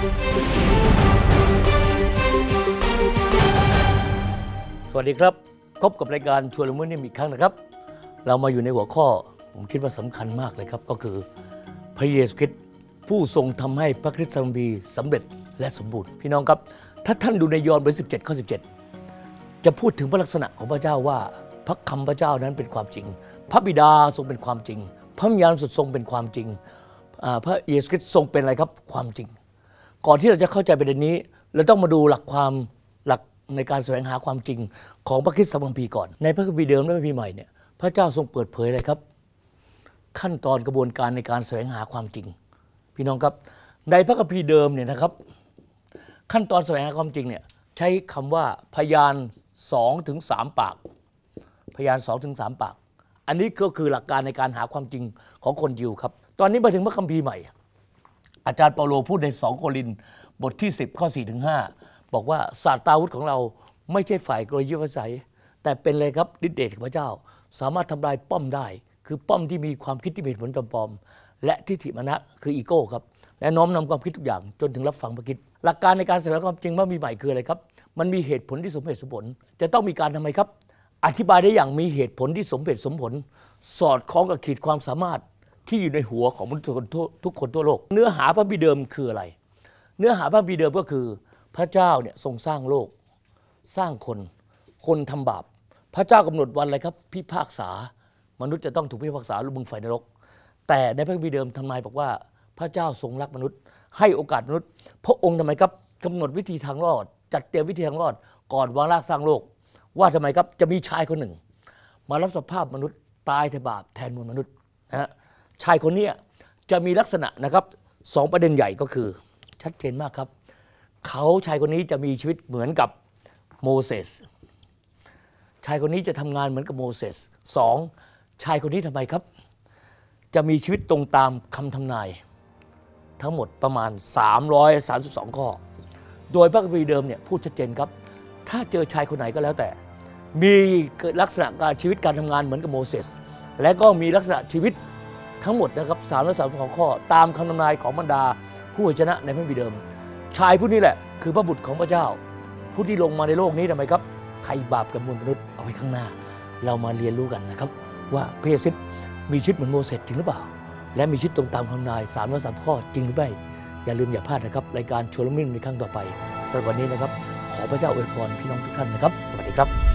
สวัสดีครับพบกับรายการชวนละมุนนิ่มอีกครั้งนะครับเรามาอยู่ในหัวข้อผมคิดว่าสำคัญมากเลยครับก็คือพระเยซูคริสต์ผู้ทรงทำให้พระคริสตธรรมบีสำเร็จและสมบูรณ์พี่น้องครับถ้าท่านดูในยอห์นบท17 ข้อ 17จะพูดถึงพระลักษณะของพระเจ้าว่าพระคำพระเจ้านั้นเป็นความจริงพระบิดาทรงเป็นความจริงพระวิญญาณบริสุทธิ์ทรงเป็นความจริงพระเยซูคริสต์ทรงเป็นอะไรครับความจริงก่อนที่เราจะเข้าใจประเด็นนี้เราต้องมาดูหลักในการแสวงหาความจริงของพระคริสตคัมภีร์ก่อนในพระคัมภีร์เดิมและพระคัมภีร์ใหม่เนี่ยพระเจ้าทรงเปิดเผยอะไรครับขั้นตอนกระบวนการในการแสวงหาความจริงพี่น้องครับในพระคัมภีร์เดิมเนี่ยนะครับขั้นตอนแสวงหาความจริงเนี่ยใช้คำว่าพยาน 2-3 ปากพยาน 2-3 ปากอันนี้ก็คือหลักการในการหาความจริงของคนยิวครับตอนนี้มาถึงพระคัมภีร์ใหม่อาจารย์เปาโลพูดใน2 โครินธ์บทที่10 ข้อ 4-5บอกว่าศาสตราวุธของเราไม่ใช่ฝ่ายกลยุทธวิสัยแต่เป็นเลยครับฤทธิเดชของพระเจ้าสามารถทำลายป้อมได้คือป้อมที่มีความคิดที่เป็นผลปลอมๆและทิฏฐิมานะคืออีโก้ครับและน้อมนำความคิดทุกอย่างจนถึงรับฟังพระคิดหลักการในการแสวงความจริงว่ามีใหม่คืออะไรครับมันมีเหตุผลที่สมเหตุสมผลจะต้องมีการทำไมครับอธิบายได้อย่างมีเหตุผลที่สมเหตุสมผลสอดคล้องกับขีดความสามารถที่อยู่ในหัวของมนุษย์ทุกคนทั่วโลกเนื้อหาพระคัมภีร์เดิมคืออะไรเนื้อหาพระคัมภีร์เดิมก็คือพระเจ้าเนี่ยทรงสร้างโลกสร้างคนทำบาปพระเจ้ากำหนดวันอะไรครับพิพากษามนุษย์จะต้องถูกพิพากษาลงมือไฟนรกแต่ในพระคัมภีร์เดิมทำนายบอกว่าพระเจ้าทรงรักมนุษย์ให้โอกาสมนุษย์พระองค์ทำไมครับกำหนดวิธีทางรอดจัดเตรียมวิธีทางรอดก่อนวางรากสร้างโลกว่าทำไมครับจะมีชายคนหนึ่งมารับสภาพมนุษย์ตายแทนบาปแทนมวลมนุษย์นะฮะชายคนนี้จะมีลักษณะนะครับ2 ประเด็นใหญ่ก็คือชัดเจนมากครับชายคนนี้จะมีชีวิตเหมือนกับโมเสสชายคนนี้จะทำงานเหมือนกับโมเสส2ชายคนนี้ทำไมครับจะมีชีวิตตรงตามคำทำนายทั้งหมดประมาณ332 ข้อโดยพระคัมภีร์เดิมเนี่ยพูดชัดเจนครับถ้าเจอชายคนไหนก็แล้วแต่มีลักษณะการชีวิตการทำงานเหมือนกับโมเสสและก็มีลักษณะชีวิตทั้งหมดนะครับ332 ข้อตามคำทำนายของบรรดาผู้เผยชนะในพระคัมภีร์เดิมชายผู้นี้แหละคือพระบุตรของพระเจ้าผู้ที่ลงมาในโลกนี้ทำไมครับไถ่บาปกับมวลมนุษย์เอาไว้ข้างหน้าเรามาเรียนรู้กันนะครับว่าพระเยซูมีชีวิตเหมือนโมเสสจริงหรือเปล่าและมีชีวิตตรงตามคำทำนาย332 ข้อจริงหรือไม่อย่าลืมอย่าพลาดนะครับรายการชวนละมุนในครั้งต่อไปสำหรับวันนี้นะครับขอพระเจ้าอวยพรพี่น้องทุกท่านนะครับสวัสดีครับ